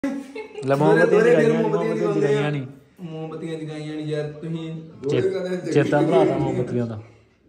मोमबत्तियां जगाइयां नहीं यार तुसीं चेता भुलाता मोमबत्तियां दा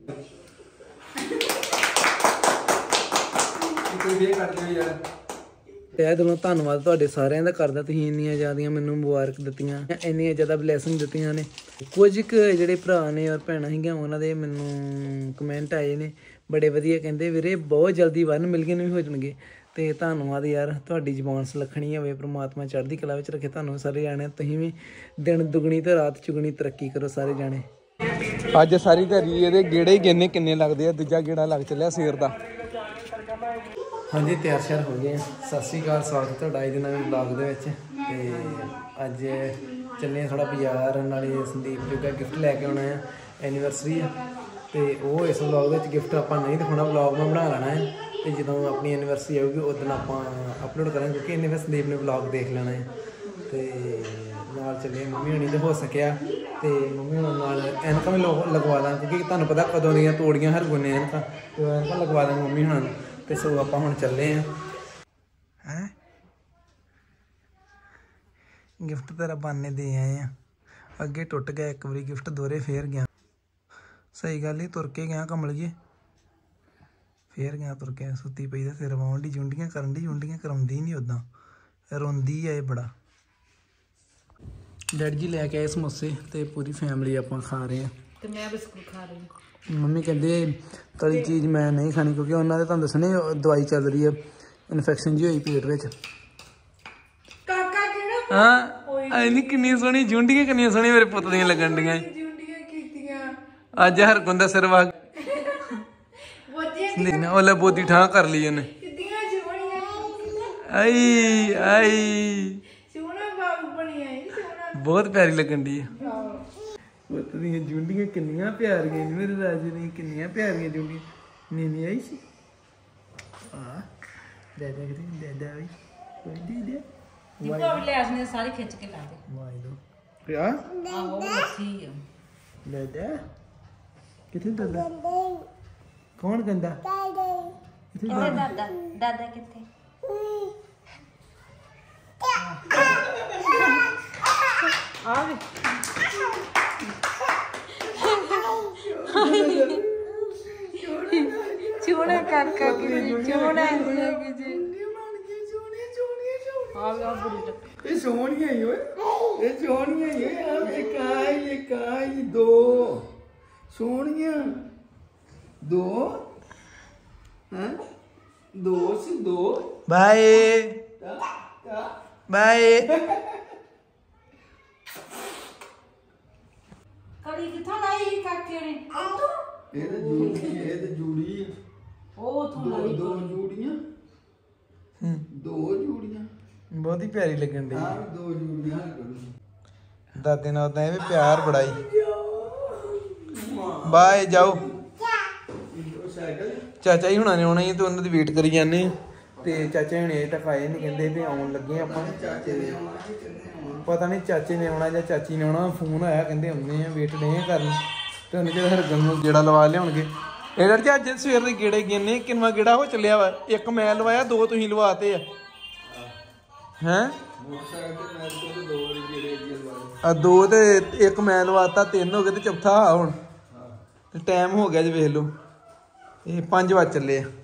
ਤਹਿ ਦਿਲੋਂ ਧੰਨਵਾਦ ਤੁਹਾਡੇ ਸਾਰਿਆਂ ਦਾ ਕਰਦਾ ਤੁਸੀਂ ਇੰਨੀਆਂ ਜ਼ਿਆਦੀਆਂ ਮੈਨੂੰ ਮੁਬਾਰਕ ਦਿੱਤੀਆਂ ਇੰਨੀਆਂ ਜ਼ਿਆਦਾ ਬਲੈਸਿੰਗ ਦਿੱਤੀਆਂ ਨੇ ਕੁਝ ਕੁ ਜਿਹੜੇ ਭਰਾ ਨੇ ਔਰ ਭੈਣਾਂ ਸੀਗੀਆਂ ਉਹਨਾਂ ਦੇ ਮੈਨੂੰ ਕਮੈਂਟ ਆਏ ਨੇ ਬੜੇ ਵਧੀਆ ਕਹਿੰਦੇ ਵੀਰੇ ਬਹੁਤ ਜਲਦੀ 1 ਮਿਲੀਅਨ ਵੀ ਹੋ ਜਾਣਗੇ ਤੇ ਧੰਨਵਾਦ ਯਾਰ ਤੁਹਾਡੀ ਜ਼ੁਬਾਨ ਸੁਲੱਖਣੀ ਹੋਵੇ ਪ੍ਰਮਾਤਮਾ ਚੜ੍ਹਦੀ ਕਲਾ ਵਿੱਚ ਰੱਖੇ ਤੁਹਾਨੂੰ ਸਾਰੇ ਜਾਣੇ ਤੁਸੀਂ ਵੀ ਦਿਨ ਦੁਗਣੀ ਤੇ ਰਾਤ ਚੁਗਣੀ ਤਰੱਕੀ ਕਰੋ ਸਾਰੇ ਜਾਣੇ ਅੱਜ ਸਾਰੀ ਦਿਹਾੜੀ ਇਹਦੇ ਗੇੜੇ ਗਿਣਨੇ ਕਿੰਨੇ ਲੱਗਦੇ ਆ ਦੂਜਾ ਗੇੜਾ ਲੱਗ ਚੱਲਿਆ ਸਵੇਰ ਦਾ ਹਾਂਜੀ ਤਿਆਰ ਸ਼ਿਆਰ ਹੋ ਗਏ ਸਤਿ ਸ਼੍ਰੀ ਅਕਾਲ ਸਵਾਗਤ ਤੁਹਾਡਾ ਅੱਜ ਦੇ ਨਵੇਂ ਵਲੌਗ ਦੇ ਵਿੱਚ ਤੇ ਅੱਜ ਚੱਲੇ ਥੋੜਾ ਬਾਜ਼ਾਰ ਨਾਲੇ ਸੰਦੀਪ ਜੋਗਾ ਗਿਫਟ ਲੈ ਕੇ ਆਉਣਾ ਆ ਐਨੀਵਰਸਰੀ ਆ ਤੇ ਉਹ ਇਸ ਵਲੌਗ ਵਿੱਚ ਗਿਫਟ ਆਪਾਂ ਨਹੀਂ ਦਿਖਾਉਣਾ ਵਲੌਗ ਮੈਂ ਬਣਾ ਲੈਣਾ ਹੈ ਤੇ ਜਦੋਂ ਆਪਣੀ ਐਨੀਵਰਸਰੀ ਆਊਗੀ ਉਸ ਦਿਨ ਆਪਾਂ ਅਪਲੋਡ ਕਰਾਂਗੇ ਕਿਉਂਕਿ ਇੰਨੇ ਫਿਰ ਸੰਦੀਪ ਨੇ ਵਲੌਗ ਦੇਖ ਲੈਣਾ ਹੈ ਤੇ ਨਾਲ ਚੱਲੇ ਮੰਮੀ ਹੋਣੀ ਤੇ ਹੋ ਸਕਿਆ ਤੇ ਮੰਮੀ ਹੋਣਾ ਨਾਲ ਐਨਕਾਂ ਵੀ ਲਗਵਾ ਦਾਂ ਕਿਉਂਕਿ ਤੁਹਾਨੂੰ ਪਤਾ ਕਦੋਂ ਦੀਆਂ ਤੋੜੀਆਂ ਹਰਗੁਨੇ ਐਨਕਾਂ ਲਗਵਾ ਦਾਂਗੇ ਮੰਮੀ ਹੋਣਾ ਨੂੰ ਤੇ ਸੋ ਆਪਾਂ ਹੁਣ ਚੱਲੇ ਆ ਹੈ ਗਿਫਟ ਤੇਰਾ ਬਾਨੇ ਦੇ ਆਏ ਆ ਅੱਗੇ ਟੁੱਟ ਗਿਆ ਇੱਕ ਵਾਰੀ ਗਿਫਟ ਦੋਰੇ ਫੇਰ ਗਿਆ ਸਹੀ ਗੱਲ ਹੀ ਤੁਰ ਕੇ ਗਿਆ ਕਮਲੀਏ ਫੇਰ ਗਿਆ ਤੁਰ ਕੇ ਸੁੱਤੀ ਪਈ ਦਾ ਸਿਰ ਵਾਉਣ ਦੀ ਜੁੰਡੀਆਂ ਕਰਨ ਦੀ ਜੁੰਡੀਆਂ ਕਰਾਉਂਦੀ ਨਹੀਂ ਉਦਾਂ ਰੋਂਦੀ ਆ ਇਹ ਬੜਾ ਡੈਡੀ ਜੀ ਲੈ ਕੇ ਆਏ ਸਮੋਸੇ ਤੇ ਪੂਰੀ ਫੈਮਿਲੀ ਆਪਾਂ ਖਾ ਰਹੇ ਆ ਤੇ ਮੈਂ ਬਿਸਕੁਟ ਖਾ ਰਹੀ ਮੰਮੀ ਕਹਿੰਦੇ ਤਲੀ ਚੀਜ਼ ਮੈਂ ਨਹੀਂ ਖਾਣੀ ਕਿਉਂਕਿ ਉਹਨਾਂ ਦੇ ਤੁਹਾਨੂੰ ਦੱਸਣੇ ਦਵਾਈ ਚੱਲ ਰਹੀ ਹੈ ਇਨਫੈਕਸ਼ਨ ਜੀ ਹੋਈ ਪੇਟ ਵਿੱਚ ਕਾਕਾ ਕਿਹੜਾ ਹਾਂ ਐਨੀ ਕਿੰਨੀ ਸੋਹਣੀ ਜੁੰਡੀਆਂ ਕਿੰਨੀਆਂ ਸੋਹਣੀਆਂ ਮੇਰੇ ਪੁੱਤ ਦੀਆਂ ਲੱਗਣ ਡੀਆਂ ਜੁੰਡੀਆਂ ਕੀਤੀਆਂ ਅੱਜ ਹਰਗੁਣ ਦਾ ਸਿਰ ਵਾ ਉਹ ਲੈ ਬੋਦੀ ਠਾਂ ਕਰ ਲਈ ਉਹਨੇ ਕਿੱਦੀਆਂ ਸੋਹਣੀਆਂ ਆਈ ਆਈ ਸੋਹਣਾ ਬਾਬੂ ਬਣਿਆ ਹੈ ਸੋਹਣਾ ਬਹੁਤ ਪਿਆਰੀ ਲੱਗਣ ਦੀ ਹੈ ਪੁੱਤ ਦੀਆਂ ਜੁੰਡੀਆਂ ਕਿੰਨੀਆਂ ਪਿਆਰੀਆਂ ਨੇ ਮੇਰੇ ਰਾਜੇ ਦੀਆਂ ਕਿੰਨੀਆਂ ਪਿਆਰੀਆਂ ਜੁੰਡੀਆਂ ਨੀਨੀ ਆਈ ਸੀ ਆ ਦਾਦਾ ਕਿਤੇ ਦਾਦਾ ਆਈ ਕੋਈ ਦੇ ਦੀਪਾ ਵੀ ਲੈਸ ਨੇ ਸਾਰੇ ਖਿੱਚ ਕੇ ਲਾ ਦੇ ਵਾਈ ਦੋ ਪਿਆ ਆਹੋ ਲੱਸੀ ਆ ਦਾਦਾ ਕਿੱਥੇ ਦਾਦਾ ਕੌਣ ਕਹਿੰਦਾ ਕਿੱਥੇ ਦਾਦਾ ਦਾਦਾ ਕਿੱਥੇ ਆ ਵੀ ਚੋਣਾ ਕਰ ਕਰ ਕੇ ਚੋਣਾ ਕਿ ਜੀ ਆ ਬੁਰੀ ਇਹ ਸੋਹਣੀਆਂ ਹੀ ਓਏ ਇਹ ਸੋਹਣੀਆਂ ਹੀ ਆ ਇਹ ਕਾਈ ਦੋ ਸੋਹਣੀਆਂ ਦੋ ਹਾਂ ਦੋ ਸੀ ਦੋ ਬਾਏ ਬਾਏ ਕੜੀ ਕਿੱਥੋਂ ਲਾਈ ਕਾਕੇ ਨੇ ਇਹ ਤਾਂ ਜੂੜੀ ਉਹ ਤੋਂ ਲਾਈ ਦੋ ਜੂੜੀਆਂ ਦੋ ਜੂੜੀਆਂ ਬਹੁਤ ਹੀ ਪਿਆਰੀ ਲੱਗਣ ਦੀ ਹਾਂ ਦੋ ਜੂੜੀਆਂ ਦਾਦੇ ਨਾਲ ਤਾਂ ਇਹ ਵੀ ਪਿਆਰ ਬੜਾਈ ਬਾਏ ਜਾਓ ਚਾਚਾ ਜੀ ਹੁਣਾਂ ਨੇ ਆਉਣਾ ਹੀ ਤੇ ਉਹਨਾਂ ਦੀ ਵੇਟ ਕਰੀ ਜਾਂਦੇ ਤੇ ਚਾਚਾ ਹੁਣੇ ਅਜੇ ਤੱਕ ਆਏ ਨਹੀਂ ਕਹਿੰਦੇ ਵੀ ਆਉਣ ਲੱਗੇ ਆਪਾਂ ਪਤਾ ਨਹੀਂ ਚਾਚੇ ਨੇ ਆਉਣਾ ਜਾਂ ਚਾਚੀ ਨੇ ਆਉਣਾ ਫੋਨ ਆਇਆ ਕਹਿੰਦੇ ਆਉਂਦੇ ਆ ਵੇਟ ਨਹੀਂ ਕਰਨ ਤੇ ਉਹਨੇ ਜਿਹੜਾ ਹਰਗਨ ਨੂੰ ਗੇੜਾ ਲਵਾ ਲਿਆਉਣਗੇ ਇਹਦਾ ਜੀ ਅੱਜ ਸਵੇਰ ਦੇ ਗੇੜੇ ਗਿੰਨੇ ਕਿੰਨਾ ਗੇੜਾ ਹੋ ਚੱਲਿਆ ਵਾ ਇੱਕ ਮੈਂ ਲਵਾਇਆ ਦੋ ਤੁਸੀਂ ਲਵਾਤੇ ਆ ਹੈਂ ਆ ਦੋ ਤੇ ਇੱਕ ਮੈਂ ਲਵਾਤਾ ਤਿੰਨ ਹੋ ਗਏ ਤੇ ਚੌਥਾ ਆ ਹੁਣ ਤੇ ਟਾਈਮ ਹੋ ਗਿਆ ਜੀ ਵੇਖ ਲਓ ਇਹ 5 ਵਜੇ ਚੱਲੇ ਆ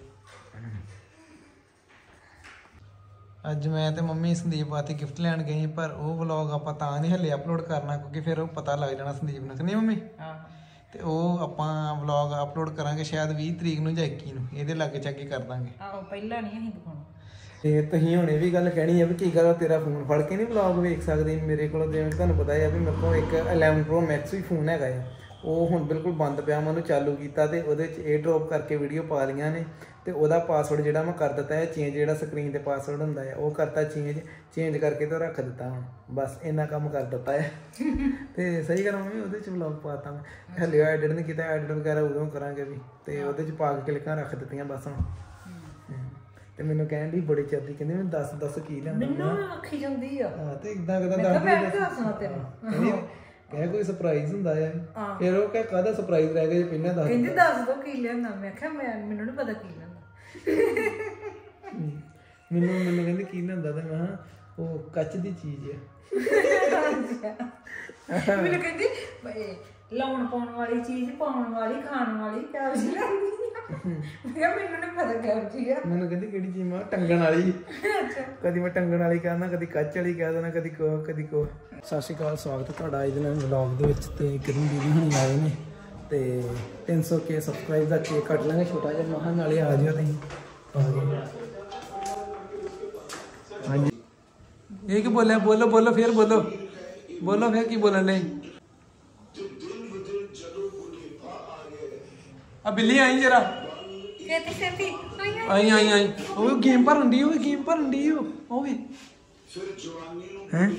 ਅੱਜ ਮੈਂ ਤੇ ਮੰਮੀ ਸੰਦੀਪ ਵਾਸਤੇ ਗਿਫਟ ਲੈਣ ਗਏ ਪਰ ਉਹ ਵਲੌਗ ਆਪਾਂ ਤਾਂ ਨਹੀਂ ਹਲੇ ਅਪਲੋਡ ਕਰਨਾ ਕਿਉਂਕਿ ਫਿਰ ਉਹ ਪਤਾ ਲੱਗ ਜਾਣਾ ਸੰਦੀਪ ਨੂੰ ਕਿ ਨਹੀਂ ਮੰਮੀ ਤੇ ਉਹ ਆਪਾਂ ਵਲੌਗ ਅਪਲੋਡ ਕਰਾਂਗੇ ਸ਼ਾਇਦ 20 ਤਰੀਕ ਨੂੰ ਜਾਂ 21 ਨੂੰ ਇਹਦੇ ਲਾਗੇ ਚਾਗੇ ਕਰ ਦਾਂਗੇ ਆਹੋ ਪਹਿਲਾਂ ਨਹੀਂ ਅਸੀਂ ਦਿਖਾਉਣਾ ਤੇ ਤੁਸੀਂ ਹੁਣ ਇਹ ਵੀ ਗੱਲ ਕਹਿਣੀ ਆ ਵੀ ਕੀ ਗੱਲ ਤੇਰਾ ਫੋਨ ਫੜ ਕੇ ਨਹੀਂ ਵਲੌਗ ਵੇਖ ਸਕਦੇ ਮੇਰੇ ਕੋਲ ਜਿਵੇਂ ਤੁਹਾਨੂੰ ਪਤਾ ਹੈ ਵੀ ਮੇਰੇ ਕੋਲ ਇੱਕ 11 Pro Max ਵੀ ਫੋਨ ਹੈਗਾ ਆ ਉਹ ਹੁਣ ਬਿਲਕੁਲ ਬੰਦ ਪਿਆ ਮੈਂ ਉਹਨੂੰ ਚਾਲੂ ਕੀਤਾ ਤੇ ਉਹਦੇ 'ਚ ਏਅਰ ਡ੍ਰੌਪ ਕਰਕੇ ਵੀਡੀਓ ਪਾ ਲਈਆਂ ਨੇ ਤੇ ਉਹਦਾ ਪਾਸਵਰਡ ਜਿਹੜਾ ਮੈਂ ਕਰ ਦਿੱਤਾ ਹੈ ਚੇਂਜ ਜਿਹੜਾ ਸਕਰੀਨ ਤੇ ਪਾਸਵਰਡ ਹੁੰਦਾ ਹੈ ਉਹ ਕਰਤਾ ਚੇਂਜ ਕਰਕੇ ਤੇ ਰੱਖ ਦਿੱਤਾ ਹੁਣ ਬਸ ਇੰਨਾ ਕੰਮ ਕਰ ਦਿੱਤਾ ਹੈ ਤੇ ਸਹੀ ਗੱਲ ਮੰਮੀ ਉਹਦੇ 'ਚ ਵਲੌਗ ਪਾਤਾ ਮੈਂ ਹਲੇ ਐਡਿਟ ਨਹੀਂ ਕੀਤਾ ਐਡਿਟ ਵਗੈਰਾ ਉਦੋਂ ਕਰਾਂਗੇ ਵੀ ਤੇ ਉਹਦੇ 'ਚ ਪਾ ਕੇ ਕਲਿੱਕਾਂ ਰੱਖ ਦਿੱਤੀਆਂ ਬਸ ਹੁਣ ਤੇ ਮੈਨੂੰ ਕਹਿਣ ਦੀ ਬੜੀ ਚਰਦੀ ਕਹਿੰਦੀ ਮੈਨੂੰ ਦੱਸ ਕੀ ਲਿਆਂਦਾ ਮੈਨੂੰ ਰੱਖੀ ਜਾਂਦੀ ਆ ਹਾਂ ਤੇ ਇਦਾਂ ਦੱਸਣਾ ਤੈਨੂੰ ਕਹਿ ਕੋਈ ਸਰਪ੍ਰਾਈਜ਼ ਹੁੰਦਾ ਆ ਫਿਰ ਉਹ ਕਹਿ ਕਾਹਦਾ ਸਰਪ੍ਰਾਈਜ਼ ਰਹਿ ਗਿਆ ਜੇ ਪਹਿਲਾਂ ਦੱਸ ਕਹਿੰਦੀ ਦੱਸ ਦੋ ਕੀ ਲਿਆਂਦਾ ਮੈਂ ਕਿਹਾ ਮੈਨੂੰ ਨਹੀਂ ਪਤਾ ਕੀ ਲਿਆਂਦਾ ਮੈਨੂੰ ਕਹਿੰਦੀ ਕੀ ਲਿਆਂਦਾ ਤੇ ਮੈਂ ਉਹ ਕੱਚ ਦੀ ਚੀਜ਼ ਹੈ। ਮੈਨੂੰ ਕਹਿੰਦੀ ਲਾਉਣ ਪਾਉਣ ਵਾਲੀ ਚੀਜ਼, ਪਾਉਣ ਵਾਲੀ, ਖਾਣ ਵਾਲੀ ਕਿਆ ਜੀ ਲੱਗਦੀ ਆ। ਮੈਂ ਕਿਹਾ ਮੈਨੂੰ ਨਹੀਂ ਪਤਾ ਕਿਹੋ ਜੀ ਆ। ਮੈਨੂੰ ਕਹਿੰਦੀ ਕਿਹੜੀ ਚੀਜ਼? ਮੈਂ ਟੰਗਣ ਵਾਲੀ। ਕਦੀ ਮੈਂ ਟੰਗਣ ਵਾਲੀ ਕਹਿੰਦਾ, ਕਦੀ ਕੱਚ ਵਾਲੀ ਕਹਿ ਦੇਣਾ, ਕਦੀ ਕੋ ਕਦੀ ਕੋ। ਸਤਿ ਸ਼੍ਰੀ ਅਕਾਲ, ਸਵਾਗਤ ਹੈ ਤੁਹਾਡਾ ਅੱਜ ਦੇ ਨਵੇਂ ਵਲੌਗ ਦੇ ਵਿੱਚ। ਤੇ ਕਿਰਨ ਦੀਦੀ ਹੁਣੀ ਆਏ ਨੇ ਤੇ 300K ਸਬਸਕ੍ਰਾਈਬ ਦਾ ਕੇਕ ਕੱਟ ਲਾਂਗੇ ਛੋਟਾ ਜਿਹਾ। ਮਹਾਂ ਨਾਲੇ ਆ ਜਿਓ ਤੁਸੀਂ। ਹਾਂਜੀ ਇਹ ਕੀ ਬੋਲਿਆ? ਬੋਲੋ ਬੋਲੋ ਫਿਰ ਬੋਲੋ ਬੋਲੋ ਫਿਰ ਕੀ ਬੋਲਣ ਲਈ? ਆ ਬਿੱਲੀ ਆਈ ਜਰਾ। ਛੇਤੀ ਛੇਤੀ ਆਈ ਆਈ ਆਈ। ਉਹ ਗੇਮ ਭਰਨ ਦੀ, ਉਹ ਗੇਮ ਭਰਨ ਦੀ। ਉਹ ਵੀ ਹੈ।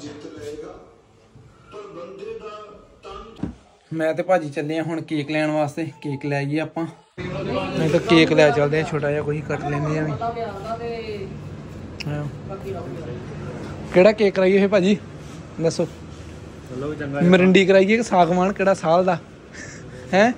ਮੈਂ ਤੇ ਭਾਜੀ ਚੱਲੇ ਆ ਹੁਣ ਕੇਕ ਲੈਣ ਵਾਸਤੇ। ਕੇਕ ਲੈ ਆਈਏ ਆਪਾਂ। ਨਹੀਂ ਤਾਂ ਕੇਕ ਲੈ ਚੱਲਦੇ ਆ, ਛੋਟਾ ਜਿਹਾ ਕੋਈ ਕੱਟ ਲੈਂਦੇ ਆ ਵੀ। ਕਿਹੜਾ ਕੇਕ ਕਰਾਈਏ ਫੇ ਭਾਜੀ ਦੱਸੋ? ਚਲੋ ਚੰਗਾ ਮਰਿੰਡੀ ਕਰਾਈਏ ਕਿ ਸਾਗਵਾਨ? ਕਿਹੜਾ ਸਾਲ ਦਾ ਹੈ?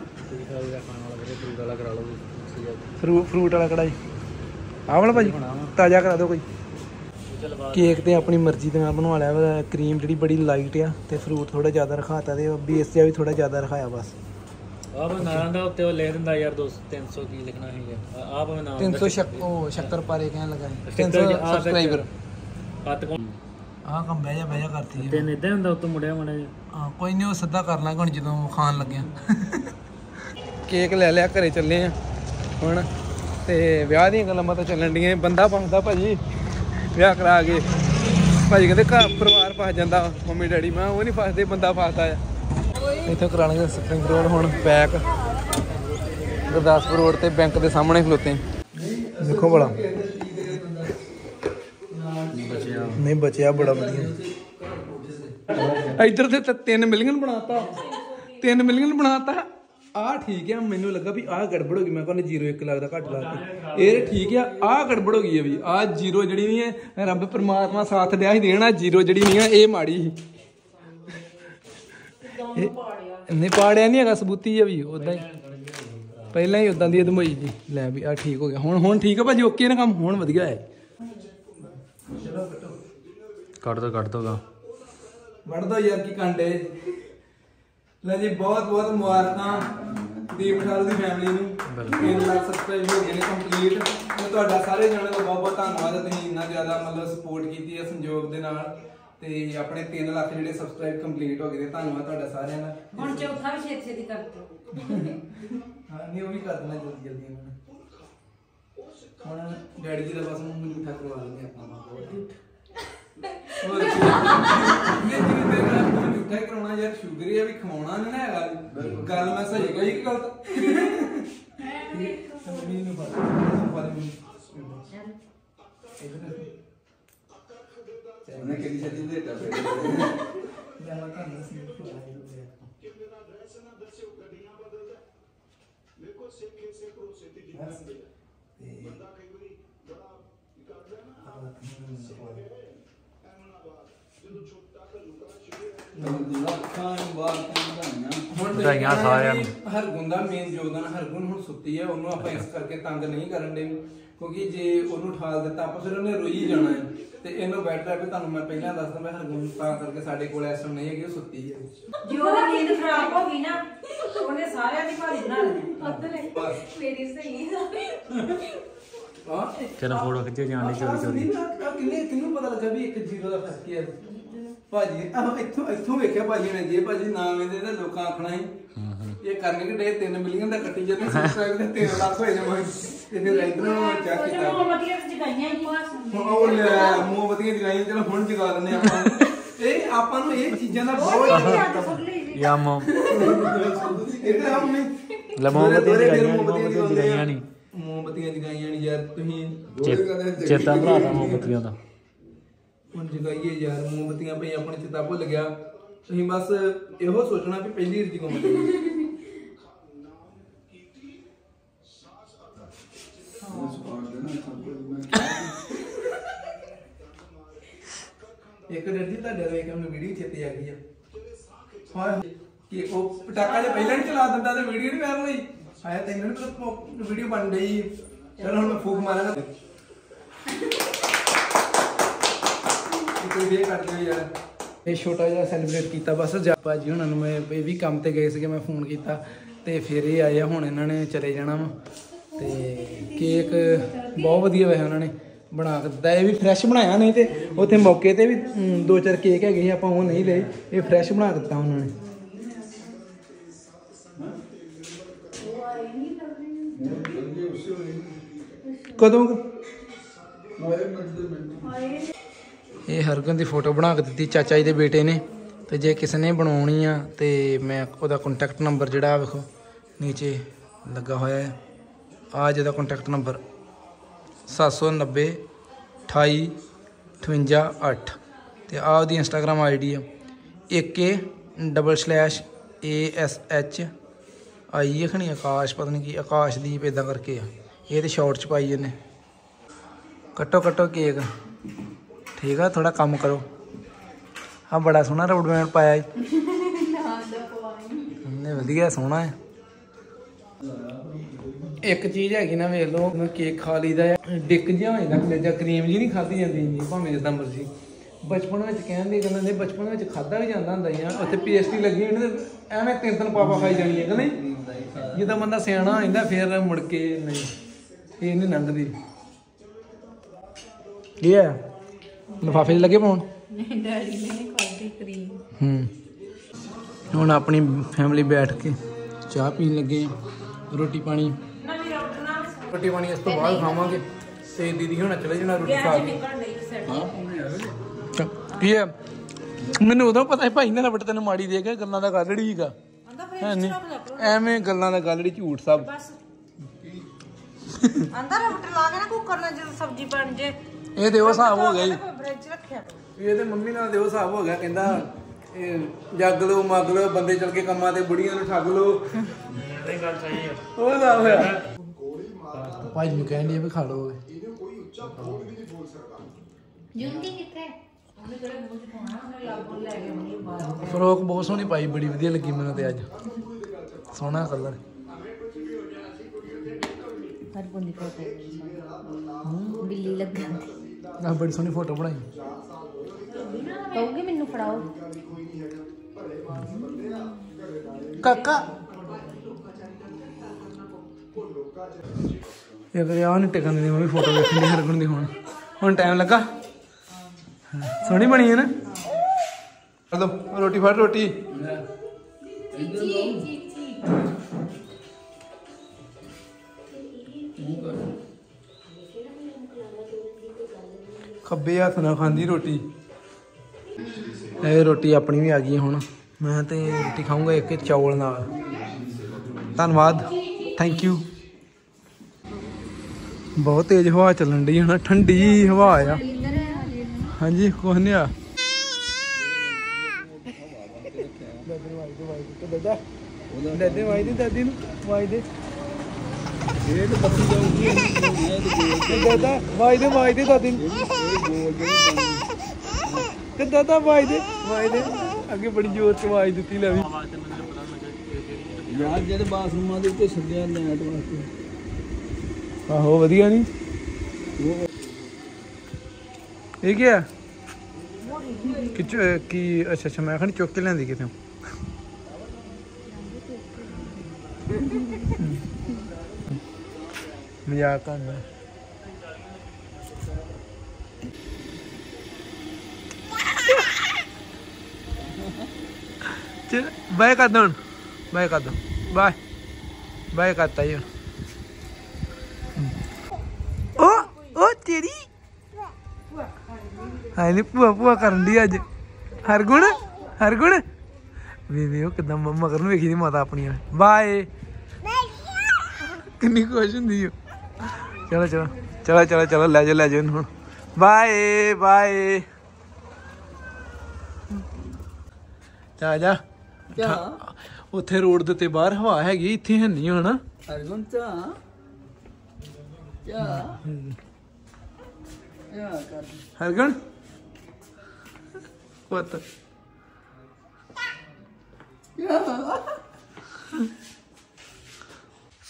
ਫਰੂਟ ਵਾਲਾ ਕਿਹੜਾ ਜੀ? ਆਹ ਵਾਲਾ ਭਾਜੀ ਤਾਜ਼ਾ ਕਰਾ ਦਿਓ ਕੋਈ। ਕੇਕ ਤੇ ਆਪਣੀ ਮਰਜ਼ੀ ਦੇ ਨਾਲ ਬਣਵਾ ਲਿਆ। ਕਰੀਮ ਜਿਹੜੀ ਬੜੀ ਲਾਈਟ ਆ ਤੇ ਫਰੂਟ ਥੋੜਾ ਜ਼ਿਆਦਾ ਰਖਾਤਾ ਤੇ ਬੇਸ ਜਿਹਾ ਵੀ ਥੋੜਾ ਜ਼ਿਆਦਾ ਰਖਾਇਆ ਬਸ। ਆਹ ਨਾਮ ਦਾ ਉੱਤੇ ਉਹ ਲੈ ਦਿੰਦਾ ਯਾਰ 300 ਕੀ ਲਿਖਣਾ ਹੈ ਆਪ ਮੈਂ ਨਾਮ 300 ਸ਼ੱਕਰ ਪਾਰੇ ਕਹਿਣ ਲੱਗਾ 300 ਸਬਸਕ੍ਰਾਈਬਰ। ਹੱਥ ਕੋਲ ਆਹ ਕੰਮ ਬਹਿ ਜਾ ਕਰਤੀ ਤੇ ਇਦਾਂ ਹੁੰਦਾ ਉੱਤੋਂ ਮੁੜਿਆ ਮੜਾ ਜੀ। ਹਾਂ ਕੋਈ ਨਹੀਂ, ਉਹ ਸਿੱਧਾ ਕਰ ਲਾਂਗੇ ਹੁਣ ਜਦੋਂ ਖਾਣ ਲੱਗਿਆ। ਕੇਕ ਲੈ ਲਿਆ, ਘਰੇ ਚੱਲੇ ਆ ਹੁਣ। ਤੇ ਵਿਆਹ ਦੀਆਂ ਗੱਲਾਂ ਬਾਤਾਂ ਚੱਲਣ ਡੀਆਂ। ਬੰਦਾ ਫਸਦਾ ਭਾਜੀ ਵਿਆਹ ਕਰਾ ਕੇ। ਭਾਜੀ ਕਹਿੰਦੇ ਘਰ ਪਰਿਵਾਰ ਫਸ ਜਾਂਦਾ, ਮੰਮੀ ਡੈਡੀ। ਮੈਂ ਉਹ ਨਹੀਂ ਫਸਦੇ, ਬੰਦਾ ਫਸਦਾ ਆ। ਇੱਥੋਂ ਕਰਾ ਲਾਂਗੇ ਸਪਰਿੰਗ ਰੋਡ ਹੁਣ ਪੈਕ। ਗੁਰਦਾਸਪੁਰ ਰੋਡ ਤੇ ਬੈਂਕ ਦੇ ਸਾਹਮਣੇ ਖਲੋਤੇ। ਦੇਖੋ ਬੜਾ ਨਹੀਂ ਬਚਿਆ, ਬੜਾ ਵਧੀਆ। ਇੱਧਰ ਤੇ 3 ਮਿਲੀਅਨ ਬਣਾਤਾ, 3 ਮਿਲੀਅਨ ਬਣਾਤਾ। ਆਹ ਠੀਕ ਆ, ਮੈਨੂੰ ਲੱਗਾ ਵੀ ਆਹ ਗੜਬੜ ਹੋ ਗਈ। ਮੈਂ ਕਹਿੰਦਾ 0.1 ਲੱਗਦਾ ਘੱਟ ਲਾ ਕੇ। ਇਹ ਠੀਕ ਆ, ਆਹ ਗੜਬੜ ਹੋ ਗਈ ਹੈ ਵੀ। ਆਹ 0 ਜਿਹੜੀ ਨਹੀਂ ਹੈ, ਰੱਬ ਪਰਮਾਤਮਾ ਸਾਥ ਦਿਆ ਸੀ ਦੇਣਾ। 0 ਜਿਹੜੀ ਨਹੀਂ ਆ ਇਹ ਮਾੜੀ ਸੀ। ਨਹੀਂ ਪਾੜਿਆ ਨਹੀਂ ਹੈਗਾ, ਸਬੂਤੀ ਆ ਵੀ ਉਦਾਂ ਹੀ ਪਹਿਲਾਂ ਹੀ ਉਦਾਂ ਦੀ ਅਧਮੋਈ ਜੀ। ਲੈ ਵੀ ਆਹ ਠੀਕ ਹੋ ਗਿਆ ਹੁਣ ਠੀਕ ਆ ਭਾਜੀ, ਓਕੇ ਨਾ ਕੰਮ ਹੁਣ ਵਧੀਆ ਹੈ। ਕੱਢ ਦੋਗਾ ਵੜ ਦੋ ਯਾਰ ਕੀ ਕਾਂਡੇ। ਲੈ ਜੀ ਬਹੁਤ ਬਹੁਤ ਮੁਬਾਰਕਾਂ ਦੀਪ ਠਾਲ ਦੀ ਫੈਮਿਲੀ ਨੂੰ। 3 ਲੱਖ ਸਬਸਕ੍ਰਾਈਬ ਹੋ ਗਏ ਨੇ ਕੰਪਲੀਟ। ਤੇ ਤੁਹਾਡਾ ਸਾਰੇ ਜਣਿਆਂ ਦਾ ਬਹੁਤ ਬਹੁਤ ਧੰਨਵਾਦ। ਤੁਸੀਂ ਇੰਨਾ ਜ਼ਿਆਦਾ ਮਤਲਬ ਸਪੋਰਟ ਕੀਤੀ ਹੈ ਸੰਯੋਗ ਦੇ ਨਾਲ। ਤੇ ਆਪਣੇ 3 ਲੱਖ ਜਿਹੜੇ ਸਬਸਕ੍ਰਾਈਬ ਕੰਪਲੀਟ ਹੋ ਗਏ ਨੇ। ਧੰਨਵਾਦ ਤੁਹਾਡਾ ਸਾਰਿਆਂ ਦਾ। ਹੁਣ ਚੌਥਾ ਵੀ ਛੇਤੀ ਕਰ ਦਿਓ। ਹਾਂ ਨਹੀਂ ਉਹ ਵੀ ਕਰ ਦੇਣਾ ਜਲਦੀ ਜਲਦੀ ਇਹਨਾਂ ਨੇ। ਹੁਣ ਡੈਡੀ ਜੀ ਦਾ ਬਸ ਮੂੰਹ ਮਿੱਠਾ ਕਰਵਾ ਲੈਂਦੇ ਆਪਾਂ। ਹੋਰ ਮਿੱਠਾ ਕਰਾਉਣਾ ਯਾਰ, ਸ਼ੂਗਰ ਹੀ ਆ ਵੀ, ਖਵਾਉਣਾ ਨਹੀਂ ਨਾ ਹੈਗਾ। ਗੱਲ ਮੈਂ ਸਹੀ ਕਹੀ ਕਿ ਗਲਤ? ਮੈਨੂੰ ਪਤਾ ਉਹਨੇ ਕਿਹੜੀ ਛੱਡੀ ਦੇ ਤਾ ਫਿਰ ਜਾਵਾ ਕਰਨਾ ਸੀ। ਦੇਖੋ ਸਿੱਖੇ ਸੇ ਭਰੋਸੇ ਤੇ ਜਿੰਨਾ ਬੰਦਾ ਕਈ ਵਾਰੀ ਬੜਾ ਕਰਦਾ ਨਾ ਵਧਾਈਆਂ ਸਾਰਿਆਂ ਨੂੰ। ਹਰਗੁਣ ਦਾ ਮੇਨ ਯੋਗਦਾਨ। ਹਰਗੁਣ ਹੁਣ ਸੁੱਤੀ ਹੈ, ਉਹਨੂੰ ਆਪਾਂ ਇਸ ਕਰਕੇ ਤੰਗ ਨਹੀਂ ਕਰਨ ਦੇ ਕਿਉਂਕਿ ਜੇ ਉਹਨੂੰ ਠਾਲ ਦਿੱਤਾ ਆਪਾਂ ਫਿਰ ਉਹਨੇ ਰੋਈ ਜਾਣਾ ਹੈ। ਤੇ ਇਹਨੂੰ ਬੈਟਰ ਹੈ ਵੀ ਤੁਹਾਨੂੰ ਮੈਂ ਪਹਿਲਾਂ ਦੱਸਦਾ ਮੈਂ ਹਰਗੁਣ ਤਾਂ ਕਰਕੇ ਸਾਡੇ ਕੋਲ ਇਸ ਟਾਈਮ ਨਹੀਂ ਹੈਗੀ, ਉਹ ਸੁੱਤੀ ਹੈ। ਜੇ ਉਹਦੀ ਨੀਂਦ ਖਰਾਬ ਹੋ ਗਈ ਨਾ ਉਹਨੇ ਸਾਰਿਆਂ ਦੀ ਭਾਰੀ ਬਣਾ ਲੈਣੀ। ਮੇਰੀ ਸਹੀ ਹਾਂ ਤੇਰਾ ਫੋਟੋ ਖਿੱਚੇ ਜਾਣ ਦੀ ਚੋਰੀ ਕਿੰਨੂੰ ਪਤਾ ਲੱਗਾ ਵੀ 1-0 ਦਾ ਫਰਕ ਹੈ ਭਾਜੀ? ਆਹ ਇੱਥੋਂ ਵੇਖਿਆ ਭਾਜੀ ਨੇ। ਜੇ ਭਾਜੀ ਨਾਮ ਇਹਦੇ ਤਾਂ ਲੋਕਾਂ ਆਖਣਾ ਸੀ ਇਹ ਕਰਨੇ ਕਿ ਡੇ 3 ਮਿਲੀਅਨ ਦਾ ਕੱਟੀ ਜਾਂਦੇ ਸਬਸਕ੍ਰਾਈਬ ਦੇ 3 ਲੱਖ ਹੋਏ ਜਾਵਾਂਗੇ। ਤੇ ਫਿਰ ਇਧਰੋਂ ਚੈੱਕ ਕੀਤਾ ਮੋਮਬਤੀਆਂ ਜਗਾਈਆਂ ਹੀ ਉਹ ਲੈ ਮੋਮਬਤੀਆਂ ਜਗਾਈਆਂ। ਚਲੋ ਹੁਣ ਜਗਾ ਦਿੰਦੇ ਆਪਾਂ। ਇਹ ਆਪਾਂ ਨੂੰ ਇਹ ਚੀਜ਼ਾਂ ਦਾ ਬਹੁਤ ਯਾ ਮੋ ਇਹ ਤਾਂ ਹਮ ਲਮੋਬਤੀਆਂ ਨਹੀਂ ਮੋਮਬਤੀਆਂ ਜਗਾਈਆਂ ਨਹੀਂ ਯਾਰ। ਤੁਸੀਂ ਚੇਤਾ ਭਰਾਤਾ ਮੋਮਬਤੀਆਂ ਦਾ। ਹੁਣ ਜਗਾਈਏ ਯਾਰ ਮੋਮਬਤੀਆਂ ਭਈ ਆਪਣੇ ਚੇਤਾ ਭੁੱਲ ਗਿਆ। ਤੁਸੀਂ ਬਸ ਇਹੋ ਸੋਚਣਾ ਵੀ ਪਹਿਲੀ ਰੀਤੀ ਮੋਮਬਤੀ ਇੱਕ ਡਰ ਜੀ ਤੁਹਾਡੇ ਵੇਖ ਕੇ ਮੈਨੂੰ ਵੀਡੀਓ ਚੇਤੇ ਆ ਗਈ ਆ। ਹਾਂ ਕਿ ਉਹ ਪਟਾਕਾ ਜੇ ਪਹਿਲਾਂ ਨਹੀਂ ਚਲਾ ਦਿੰਦਾ ਤੇ ਵੀਡੀਓ ਨਹੀਂ ਵਾਇਰਲ ਹੋਈ। ਆਇਆ ਤੈਨੂੰ ਨਹੀਂ ਪਤਾ ਵੀਡੀਓ ਬਣ ਗਈ। ਚਲ ਹੁਣ ਮੈਂ ਫੂਕ ਮਾਰਾਂਗਾ। ਵੀਡੀਓ ਫੇਰ ਕੱਟ ਦਿਓ ਯਾਰ। ਇਹ ਛੋਟਾ ਜਿਹਾ ਸੈਲੀਬ੍ਰੇਟ ਕੀਤਾ ਬਸ। ਭਾਜੀ ਹੁਣਾਂ ਨੂੰ ਮੈਂ ਇਹ ਵੀ ਕੰਮ ਤੇ ਗਏ ਸੀਗੇ, ਮੈਂ ਫੋਨ ਕੀਤਾ ਤੇ ਫਿਰ ਇਹ ਆਏ ਆ। ਹੁਣ ਇਹਨਾਂ ਨੇ ਚਲੇ ਜਾਣਾ ਵਾ ਤੇ ਕੇਕ ਬਹੁਤ ਵਧੀਆ ਵੈਸੇ ਉਹਨਾਂ ਨੇ ਬਣਾ ਕੇ ਦਿੱਤਾ। ਇਹ ਵੀ ਫਰੈਸ਼ ਬਣਾਇਆ, ਨਹੀਂ ਤੇ ਉੱਥੇ ਮੌਕੇ ਤੇ ਵੀ 2-4 ਕੇਕ ਹੈਗੇ ਸੀ, ਆਪਾਂ ਉਹ ਨਹੀਂ ਲਏ। ਇਹ ਫਰੈਸ਼ ਬਣਾ ਕੇ ਦਿੱਤਾ ਉਹਨਾਂ ਨੇ। ਕਦੋਂ ਇਹ ਹਰਗੁਣ ਦੀ ਫੋਟੋ ਬਣਾ ਕੇ ਦਿੱਤੀ ਚਾਚਾ ਜੀ ਦੇ ਬੇਟੇ ਨੇ। ਤੇ ਜੇ ਕਿਸੇ ਨੇ ਬਣਾਉਣੀ ਆ ਤੇ ਮੈਂ ਉਹਦਾ ਕੰਟੈਕਟ ਨੰਬਰ ਜਿਹੜਾ ਵੇਖੋ ਨੀਚੇ ਲੱਗਾ ਹੋਇਆ ਹੈ, ਆ ਜਿਹਦਾ ਕੰਟੈਕਟ ਨੰਬਰ 790 28 58 8 ਤੇ ਆ ਉਹਦੀ ਇੰਸਟਾਗ੍ਰਾਮ ਆਈਡੀ ਆ AK/ASH ਆਈ ਖਣੀ ਆਕਾਸ਼, ਪਤਾ ਨਹੀਂ ਕੀ ਆਕਾਸ਼ਦੀਪ ਇਦਾਂ ਕਰਕੇ ਆ। ਇਹ ਤੇ ਸ਼ਾਰਟ ਚ ਪਾਈ ਇਹਨੇ। ਕੱਟੋ ਕੇਕ ਠੀਕ ਆ, ਥੋੜਾ ਕੰਮ ਕਰੋ। ਆ ਬੜਾ ਸੋਹਣਾ ਰਬੜ ਬੈਂਡ ਪਾਇਆ ਇਹਨੇ, ਵਧੀਆ ਸੋਹਣਾ ਹੈ। ਇੱਕ ਚੀਜ਼ ਹੈਗੀ ਨਾ, ਵੇਖ ਲਓ ਕੇਕ ਖਾ ਲਈਦਾ ਆ, ਡਿੱਕ ਜਿਹਾ ਹੋ ਜਾਂਦਾ ਕਲੇਜਾ, ਕਰੀਮ ਜੀ ਨਹੀਂ ਖਾਧੀ ਜਾਂਦੀ ਇੰਨੀ ਭਾਵੇਂ ਜਿੱਦਾਂ ਮਰਜ਼ੀ। ਬਚਪਨ ਵਿੱਚ ਕਹਿੰਦੇ ਗੱਲਾਂ ਦੇ, ਬਚਪਨ ਵਿੱਚ ਖਾਧਾ ਵੀ ਜਾਂਦਾ ਹੁੰਦਾ ਸੀ। ਉੱਥੇ ਪੇਸਟਰੀ ਲੱਗੀ ਹੋਣੀ ਤੇ ਐਵੇਂ 3 ਪਾਪਾ ਖਾਈ ਜਾਣੀ ਹੈ ਕਿ ਨਹੀਂ। ਜਿੱਦਾਂ ਬੰਦਾ ਸਿਆਣਾ ਹੋ ਜਾਂਦਾ ਫਿਰ ਮੁੜ ਕੇ ਨਹੀਂ, ਇਹ ਨਹੀਂ ਲੰਘਦੀ। ਕੀ ਹੈ ਲਿਫਾਫੇ 'ਚ ਲੱਗੇ ਪਾਉਣ? ਡੈਡੀ ਨੇ ਖਾਧੀ ਕਰੀਮ। ਹੁਣ ਆਪਣੀ ਫੈਮਿਲੀ ਬੈਠ ਕੇ ਚਾਹ ਪੀਣ ਲੱਗੇ, ਰੋਟੀ ਪਾਣੀ ਇਸ ਤੋਂ ਬਾਅਦ ਖਾਵਾਂਗੇ। ਤੇ ਦੀਦੀ ਹੁਣ ਚਲੇ ਜਾਣਾ ਰੋਟੀ ਖਾ ਕੇ। ਕੀ ਹੈ ਮੈਨੂੰ ਉਦੋਂ ਪਤਾ ਸੀ ਭਾਈ ਨੇ ਰਬਟ ਤੈਨੂੰ ਮਾੜੀ ਦੇ ਕੇ ਗੱਲਾਂ ਦਾ ਗਾਲੜੀ ਹੀਗਾ ਹੈ ਨਹੀਂ, ਐਵੇਂ ਗੱਲਾਂ ਦਾ ਗਾਲੜੀ ਝੂਠ ਸਭ। ਅੰਦਰ ਰਬਟ ਲਾ ਕੇ ਨਾ ਕੁੱਕਰ ਨਾਲ ਜਦੋਂ ਸਬਜ਼ੀ ਬਣ ਜੇ। ਇਹ ਤੇ ਉਹ ਹਿਸਾਬ ਹੋ ਗਿਆ ਜੀ, ਫ੍ਰਿਜ ਰੱਖਿਆ ਇਹ ਤੇ ਮੰਮੀ ਨਾਲ ਤੇ ਉਹ ਹਿਸਾਬ ਹੋ ਗਿਆ। ਕਹਿੰਦਾ ਇਹ ਜੱਗ ਲਓ ਮੱਗ ਲਓ, ਬੰਦੇ ਚਲ ਕੇ ਕੰਮਾਂ ਤੇ ਬੁੜੀਆਂ ਨੂੰ ਠੱਗ ਲਓ। ਇਹ ਗੱਲ ਸਹੀ ਹੈ। ਉਹ ਹਿਸਾਬ ਹੋਇਆ। ਭਾਈ ਨੂੰ ਕਹਿੰਦੀ ਵੀ ਖਾ ਲਓ। ਫਰੋਕ ਬਹੁਤ ਸੋਹਣੀ ਪਾਈ, ਬੜੀ ਵਧੀਆ ਲੱਗੀ ਮੈਨੂੰ ਤੇ ਅੱਜ, ਸੋਹਣਾ ਕਲਰ। ਬਿੱਲੀ ਲੱਗਾ ਆ ਬੜੀ ਸੋਹਣੀ ਫੋਟੋ ਬਣਾਈ। ਕਹੋਗੇ ਮੈਨੂੰ ਫੜਾਓ ਕਾਕਾ। ਇਹ ਕਰਿਆ ਉਹਨੇ ਟਿਕਣ ਦੀ ਮੈਂ ਫੋਟੋ ਵੇਖਣ ਦੀ ਹਰਗੁਣ ਦੀ। ਹੁਣ ਟਾਈਮ ਲੱਗਾ, ਸੋਹਣੀ ਬਣੀ ਹੈ ਨਾ। ਚਲੋ ਰੋਟੀ ਫੜ, ਰੋਟੀ ਖੱਬੇ ਹੱਥ ਨਾਲ ਖਾਂਦੀ ਰੋਟੀ। ਇਹ ਰੋਟੀ ਆਪਣੀ ਵੀ ਆ ਗਈ ਹੁਣ। ਮੈਂ ਤੇ ਰੋਟੀ ਖਾਊਂਗਾ ਇੱਕ ਚੌਲ ਨਾਲ। ਧੰਨਵਾਦ, ਥੈਂਕ ਯੂ। ਬਹੁਤ ਤੇਜ਼ ਹਵਾ ਚੱਲਣ ਡਈ ਹੈ, ਠੰਡੀ ਹਵਾ ਆ। ਹਾਂਜੀ ਕੁਛ ਨਹੀਂ ਆ। ਦਾਦੇ ਵਾਈ ਦੇ, ਦਾਦੀ ਨੂੰ ਵਾਈ ਦੇ। ਦਾਦਾ ਵਾਈ ਦੇ, ਵਾਈ ਦੇ ਦਾਦੀ ਨੂੰ। ਤੇ ਦਾਦਾ ਵਾਈ ਦੇ, ਵਾਈ ਦੇ। ਅੱਗੇ ਬੜੀ ਜ਼ੋਰ ਚ ਆਵਾਜ਼ ਦਿੱਤੀ ਲੈ ਵੀ ਯਾਰ ਜਿਹੜੇ ਬਾਥਰੂਮਾਂ ਦੇ ਉੱਤੇ ਸੱਜਿਆ ਲੈਟ ਵਾਸਤੇ। ਆਹੋ ਵਧੀਆ ਨਹੀਂ ਇਹ ਕੀ ਆ ਕੀ? ਅੱਛਾ ਮੈਂ ਖਣੀ ਚੁੱਕ ਕੇ ਲਿਆਂਦੀ ਕਿਤੇ। ਮਜ਼ਾਕ ਕਰਦਾ। ਚਲ ਬਾਏ ਕਰ ਦੋ ਹੁਣ, ਬਾਏ ਕਰ ਦੋ, ਬਾਏ ਬਾਏ ਕਰਤਾ ਜੀ। ਉਹ ਤੇਰੀ ਹਾਂ ਨੀ ਭੂਆ ਕਰਨ ਦੀ ਅੱਜ। ਹਰਗੁਣ ਵੇ ਉਹ ਕਿੱਦਾਂ ਮਗਰ ਨੂੰ ਵੇਖੀ ਦੀ ਮਾਤਾ ਆਪਣੀ। ਬਾਏ ਕਿੰਨੀ ਖੁਸ਼ ਹੁੰਦੀ। ਚਲੋ ਲੈ ਜਾਓ ਇਹਨੂੰ ਹੁਣ। ਬਾਏ ਜਾ ਉੱਥੇ ਰੋਡ ਦੇ ਉੱਤੇ ਬਾਹਰ ਹਵਾ ਹੈਗੀ, ਇੱਥੇ ਹੈ ਨਹੀਂ ਹੋਣਾ। ਹਰਗੁਣ ਹਰਗੁਣ ਪੁੱਤ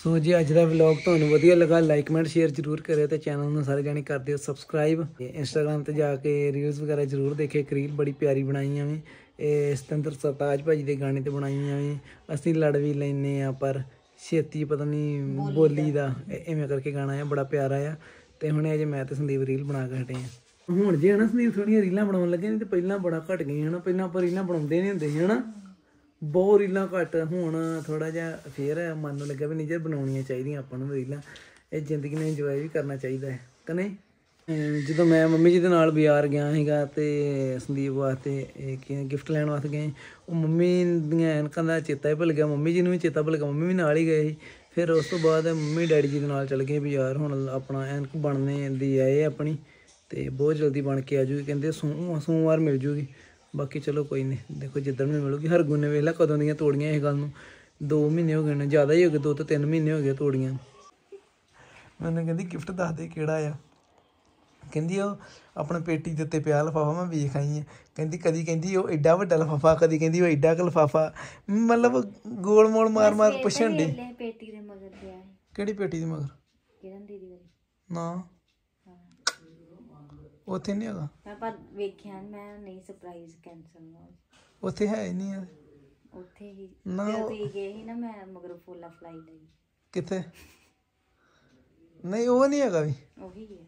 ਸੋ ਜੀ ਅੱਜ ਦਾ ਵਲੌਗ ਤੁਹਾਨੂੰ ਵਧੀਆ ਲੱਗਾ ਲਾਈਕ ਕਮੈਂਟ ਸ਼ੇਅਰ ਜ਼ਰੂਰ ਕਰਿਓ ਤੇ ਚੈਨਲ ਨੂੰ ਸਾਰੇ ਜਾਣੇ ਕਰ ਦਿਓ ਸਬਸਕ੍ਰਾਈਬ ਤੇ ਇੰਸਟਾਗ੍ਰਾਮ ਤੇ ਜਾ ਕੇ ਰੀਲਸ ਵਗੈਰਾ ਜ਼ਰੂਰ ਦੇਖੇ। ਇੱਕ ਰੀਲ ਬੜੀ ਪਿਆਰੀ ਬਣਾਈ ਆ ਵੀ ਇਹ ਸਤਿੰਦਰ ਸਰਤਾਜ ਭਾਜੀ ਦੇ ਗਾਣੇ ਤੇ ਬਣਾਈਆਂ ਵੀ ਅਸੀਂ ਲੜ ਵੀ ਲੈਨੇ ਆ ਪਰ ਛੇਤੀ ਪਤਾ ਨਹੀਂ ਬੋਲੀ ਦਾ ਇਵੇਂ ਕਰਕੇ ਗਾਣਾ ਆ ਬੜਾ ਪਿਆਰਾ ਆ। ਤੇ ਹੁਣ ਅਜੇ ਮੈਂ ਤੇ ਸੰਦੀਪ ਰੀਲ ਬਣਾ ਕੇ ਹਟੇ ਆ। ਹੁਣ ਜੇ ਹਨਾ ਸੰਦੀਪ ਥੋੜੀਆਂ ਰੀਲਾਂ ਬਣਾਉਣ ਲੱਗੇ ਨਹੀਂ ਤੇ ਪਹਿਲਾਂ ਬੜਾ ਘਟ ਗਈਆਂ ਹਨਾ। ਪਹਿਲਾਂ ਆਪਾਂ ਰੀਲਾਂ ਬਣਾਉਂਦੇ ਨਹੀਂ ਹੁੰਦੇ ਸੀ ਹਨਾ ਬਹੁਤ ਰੀਲਾਂ ਘੱਟ। ਹੁਣ ਥੋੜਾ ਜਿਹਾ ਫੇਰ ਮਨ ਨੂੰ ਲੱਗਾ ਵੀ ਨਹੀਂ ਜੇ ਬਣਾਉਣੀਆਂ ਚਾਹੀਦੀਆਂ ਆਪਾਂ ਨੂੰ ਰੀਲਾਂ। ਇਹ ਜ਼ਿੰਦਗੀ ਨੂੰ ਇੰਜੋਏ ਵੀ ਕਰਨਾ ਚਾਹੀਦਾ ਹੈ ਕਿ ਨਹੀਂ। ਜਦੋਂ ਮੈਂ ਮੰਮੀ ਜੀ ਦੇ ਨਾਲ ਬਾਜ਼ਾਰ ਗਿਆ ਸੀਗਾ ਤੇ ਸੰਦੀਪ ਵਾਸਤੇ ਗਿਫਟ ਲੈਣ ਵਾਸਤੇ ਗਏ ਉਹ ਮੰਮੀ ਦੀਆਂ ਐਨਕਾਂ ਦਾ ਚੇਤਾ ਹੀ ਭੁੱਲ ਗਿਆ। ਮੰਮੀ ਜੀ ਨੂੰ ਵੀ ਚੇਤਾ ਭੁੱਲ ਗਿਆ ਮੰਮੀ ਵੀ ਨਾਲ ਹੀ ਗਏ ਸੀ। ਫਿਰ ਉਸ ਤੋਂ ਬਾਅਦ ਮੰਮੀ ਡੈਡੀ ਜੀ ਦੇ ਨਾਲ ਚੱਲ ਗਏ ਬਾਜ਼ਾਰ। ਹੁਣ ਆਪਣਾ ਐਨਕ ਬਣਨੇ ਦੀ ਆਏ ਆਪਣੀ ਤੇ ਬਹੁਤ ਜਲਦੀ ਬਣ ਕੇ ਆ ਜੂਗੀ ਕਹਿੰਦੇ ਸੋਮਵਾਰ ਮਿਲ ਜੂਗੀ। ਬਾਕੀ ਚਲੋ ਕੋਈ ਨਹੀਂ ਦੇਖੋ ਜਿੱਦਣ ਵੀ ਮਿਲੂਗੀ। ਹਰਗੁਣ ਨੇ ਵੇਖ ਲਾ ਕਦੋਂ ਦੀਆਂ ਤੋੜੀਆਂ ਇਸ ਗੱਲ ਨੂੰ 2 ਮਹੀਨੇ ਹੋ ਗਏ ਨੇ ਜ਼ਿਆਦਾ ਹੀ ਹੋ ਗਏ 2 ਤੋਂ 3 ਮਹੀਨੇ ਹੋ ਗਏ ਤੋੜੀਆਂ। ਮੈਨੂੰ ਕਹਿੰਦੀ ਗਿਫਟ ਦੱਸ ਦੇ ਕਿਹੜਾ ਆ। ਕਹਿੰਦੀ ਉਹ ਆਪਣੇ ਪੇਟੀ ਦੇ ਉੱਤੇ ਪਿਆ ਲਿਫਾਫਾ ਮੈਂ ਵੇਖ ਆਈ ਆ। ਕਹਿੰਦੀ ਕਦੀ ਕਹਿੰਦੀ ਉਹ ਐਡਾ ਵੱਡਾ ਲਿਫਾਫਾ ਕਦੀ ਕਹਿੰਦੀ ਉਹ ਐਡਾ ਕੁ ਲਿਫਾਫਾ ਮਤਲਬ ਗੋਲ ਮੋਲ ਮਾਰ ਮਾਰ ਪੁੱਛਣ ਡੀ ਪੇਟੀ ਦੇ ਮਗਰ ਪਿਆ ਹੈ। ਕਿਹੜੀ ਪੇਟੀ ਦੇ ਮਗਰ ਕਿਰਨ ਦੀਦੀ ਵਾਲੀ ਨਾ ਉੱਥੇ ਨਹੀਂ ਹੈਗਾ। ਮੈਂ ਪਰ ਵੇਖਿਆ ਮੈਂ ਨਹੀਂ ਸਰਪ੍ਰਾਈਜ਼ ਕੈਂਸਲ ਨਾ ਉੱਥੇ ਹੈ ਹੀ ਨਹੀਂ ਉੱਥੇ ਹੀ ਨਾ ਜਦੋਂ ਤੁਸੀਂ ਗਏ ਸੀ ਨਾ ਮੈਂ ਮਗਰ ਫੁੱਲਾ ਫਲਾਈ ਲਈ ਕਿੱਥੇ ਨਹੀਂ ਉਹ ਨਹੀਂ ਹੈਗਾ ਵੀ ਉਹੀ ਹੈ।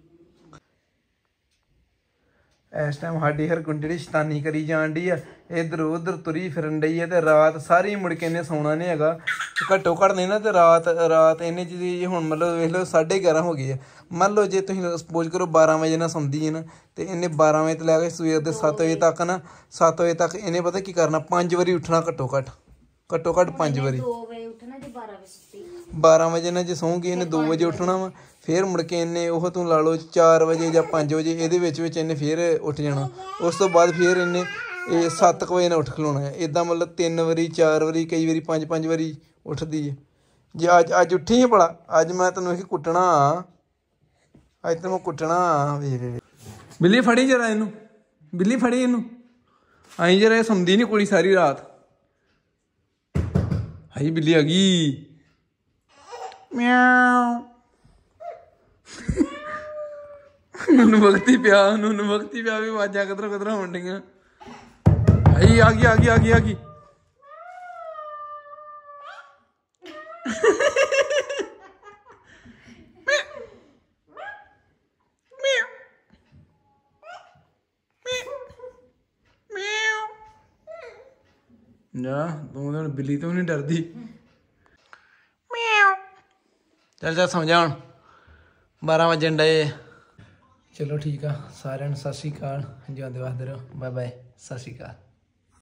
ਇਸ ਟਾਈਮ ਸਾਡੀ ਹਰਗੁਣ ਜਿਹੜੀ ਸ਼ੈਤਾਨੀ ਕਰੀ ਜਾਣ ਡਈ ਆ ਇੱਧਰ ਉੱਧਰ ਤੁਰੀ ਫਿਰਨ ਡਈ ਆ ਤੇ ਰਾਤ ਸਾਰੀ ਮੁੜ ਕੇ ਇਹਨੇ ਸੌਣਾ ਨਹੀਂ ਹੈਗਾ। ਘੱਟੋ ਘੱਟ ਨਹੀਂ ਨਾ ਤੇ ਰਾਤ ਇਹਨੇ ਜੀ ਹੁਣ ਮਤਲਬ ਵੇਖ ਲਓ 11:30 ਹੋ ਗਏ ਆ। ਮੰਨ ਲਓ ਜੇ ਤੁਸੀਂ ਸਪੋਜ਼ ਕਰੋ 12 ਵਜੇ ਨਾਲ ਸੌਂਦੀ ਹੈ ਨਾ ਤੇ ਇਹਨੇ 12 ਵਜੇ ਤੋਂ ਲੈ ਕੇ ਸਵੇਰ ਦੇ 7 ਵਜੇ ਤੱਕ ਨਾ 7 ਵਜੇ ਤੱਕ ਇਹਨੇ ਪਤਾ ਕੀ ਕਰਨਾ 5 ਵਾਰੀ ਉੱਠਣਾ ਘੱਟੋ ਘੱਟ 5 ਵਾਰੀ। 2 ਵਜੇ ਉੱਠਣਾ ਜੇ 12 ਵਜੇ ਸੁੱਤੀ 12 ਵਜੇ ਨਾਲ ਜੇ ਸੌਂਗੀ ਇਹਨੇ 2 ਵਜੇ ਉੱਠਣਾ ਵਾ। ਫਿਰ ਮੁੜ ਕੇ ਇਹਨੇ ਉਹ ਤੂੰ ਲਾ ਲਓ 4 ਵਜੇ ਜਾਂ 5 ਵਜੇ ਇਹਦੇ ਵਿੱਚ ਇਹਨੇ ਫਿਰ ਉੱਠ ਜਾਣਾ। ਉਸ ਤੋਂ ਬਾਅਦ ਫਿਰ ਇਹਨੇ 7 ਵਜੇ ਨਾਲ ਉੱਠ ਖਲੋਣਾ ਹੈ। ਇੱਦਾਂ ਮਤਲਬ 3 ਵਾਰੀ 4 ਵਾਰੀ ਕਈ ਵਾਰੀ 5 ਵਾਰੀ ਉੱਠਦੀ ਹੈ। ਜੇ ਅੱਜ ਉੱਠੀ ਹੈ ਭਲਾ ਅੱਜ ਮੈਂ ਤੈਨੂੰ ਇਹ ਕੁੱਟਣਾ ਅੱਜ ਤੈਨੂੰ ਕੁੱਟਣਾ ਵੇ ਬਿੱਲੀ ਫੜੀ ਜਰਾ ਇਹਨੂੰ ਬਿੱਲੀ ਫੜੀ ਇਹਨੂੰ ਆਈ ਜਰਾ ਇਹ ਸੌਂਦੀ ਨਹੀਂ ਕੁੜੀ ਸਾਰੀ ਰਾਤ। ਹਾਈ ਬਿੱਲੀ ਆ ਗਈ ਮਿਆਉ ਨੂੰ ਵਕਤੀ ਪਿਆ ਵੀ ਆਵਾਜ਼ਾਂ ਕਿਧਰੋਂ ਹੋਣ ਡੀਆਂ। ਆਈ ਆ ਗਈ ਜਾ ਤੂੰ ਤਾਂ ਬਿੱਲੀ ਤੋਂ ਨਹੀਂ ਡਰਦੀ। ਚੱਲ ਸਮਝਾ ਹੁਣ 12 ਵਜਣ ਡਏ। ਚਲੋ ਠੀਕ ਆ ਸਾਰਿਆਂ ਨੂੰ ਸਤਿ ਸ਼੍ਰੀ ਅਕਾਲ। ਜਿਉਂਦੇ ਵਸਦੇ ਰਹੋ। ਬਾਏ ਬਾਏ ਸਤਿ ਸ਼੍ਰੀ ਅਕਾਲ।